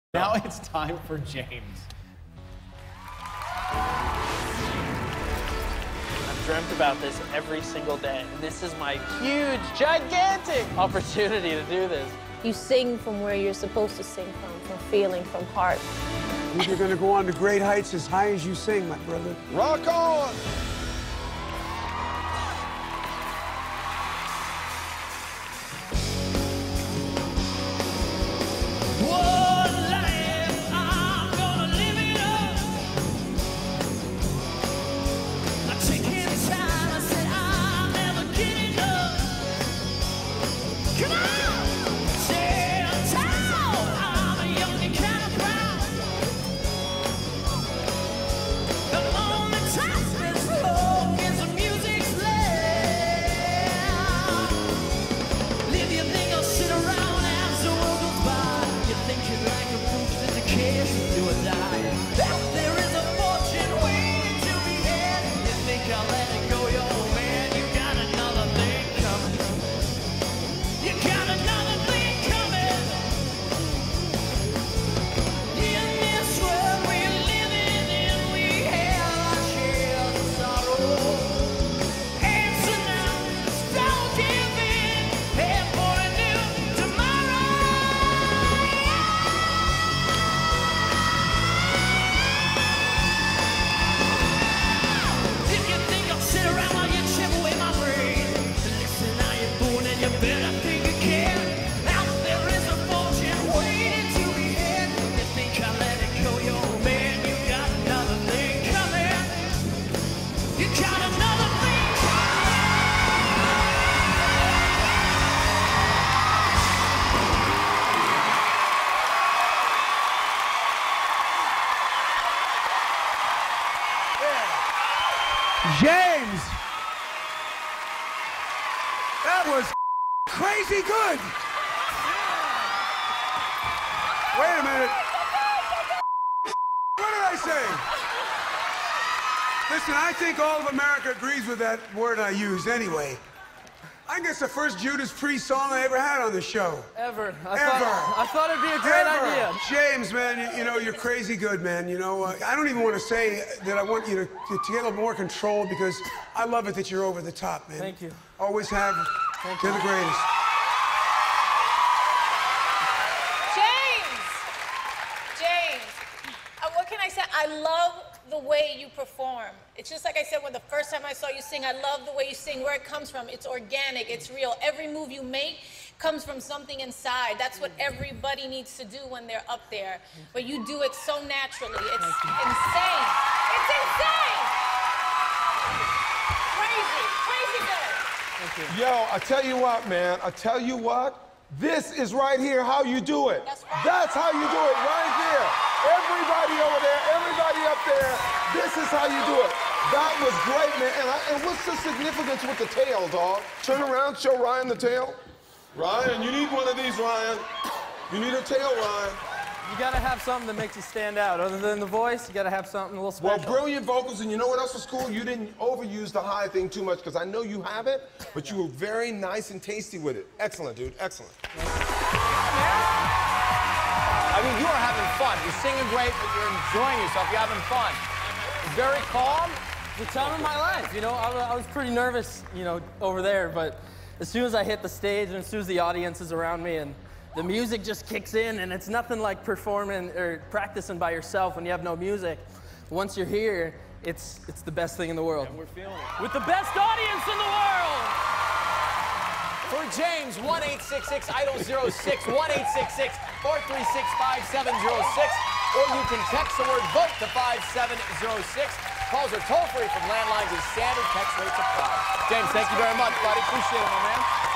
Now it's time for James. I've dreamt about this every single day. And this is my huge, gigantic opportunity to do this. You sing from where you're supposed to sing from feeling, from heart. You're gonna go on to great heights as high as you sing, my brother. Rock on! James! That was crazy good! Wait a minute. What did I say? Listen, I think all of America agrees with that word I used anyway. I think it's the first Judas Priest song I ever had on the show. Ever. I thought it'd be a great idea. James, man, you know, you're crazy good, man. You know, I don't even want to say that I want you to get a little more control because I love it that you're over the top, man. Thank you. Always have. Thank You're you. the greatest. James, what can I say? I love the way you perform. It's just like I said when the first time I saw you sing, I love the way you sing, where it comes from. It's organic, it's real. Every move you make comes from something inside. That's what everybody needs to do when they're up there. But you do it so naturally. It's insane. It's insane! Crazy, crazy good. Thank you. Yo, I tell you what, man. I tell you what. This is right here how you do it. That's right. That's how you do it right there. Everybody over there, everybody up there, this is how you do it. That was great, man. And what's the significance with the tail, dog? Turn around, show Ryan the tail. Ryan, you need one of these, Ryan. You need a tail, Ryan. You gotta have something that makes you stand out. Other than the voice, you gotta have something a little special. Well, brilliant vocals, and you know what else was cool? You didn't overuse the high thing too much, because I know you have it, but you were very nice and tasty with it. Excellent, dude, excellent. I mean, you are having fun. You're singing great, but you're enjoying yourself. You're having fun. Very calm. The time of my life, you know, I was pretty nervous, you know, over there, but as soon as I hit the stage and as soon as the audience is around me and the music just kicks in, and it's nothing like performing or practicing by yourself when you have no music. Once you're here, it's the best thing in the world. And we're feeling it. With the best audience in the world! For James, 1-866-IDOL-06, 1-866-436-5706, or you can text the word VOTE to 5706. Calls are toll-free from landlines and standard text rates apply. James, thank you very much, buddy. Appreciate it, my man.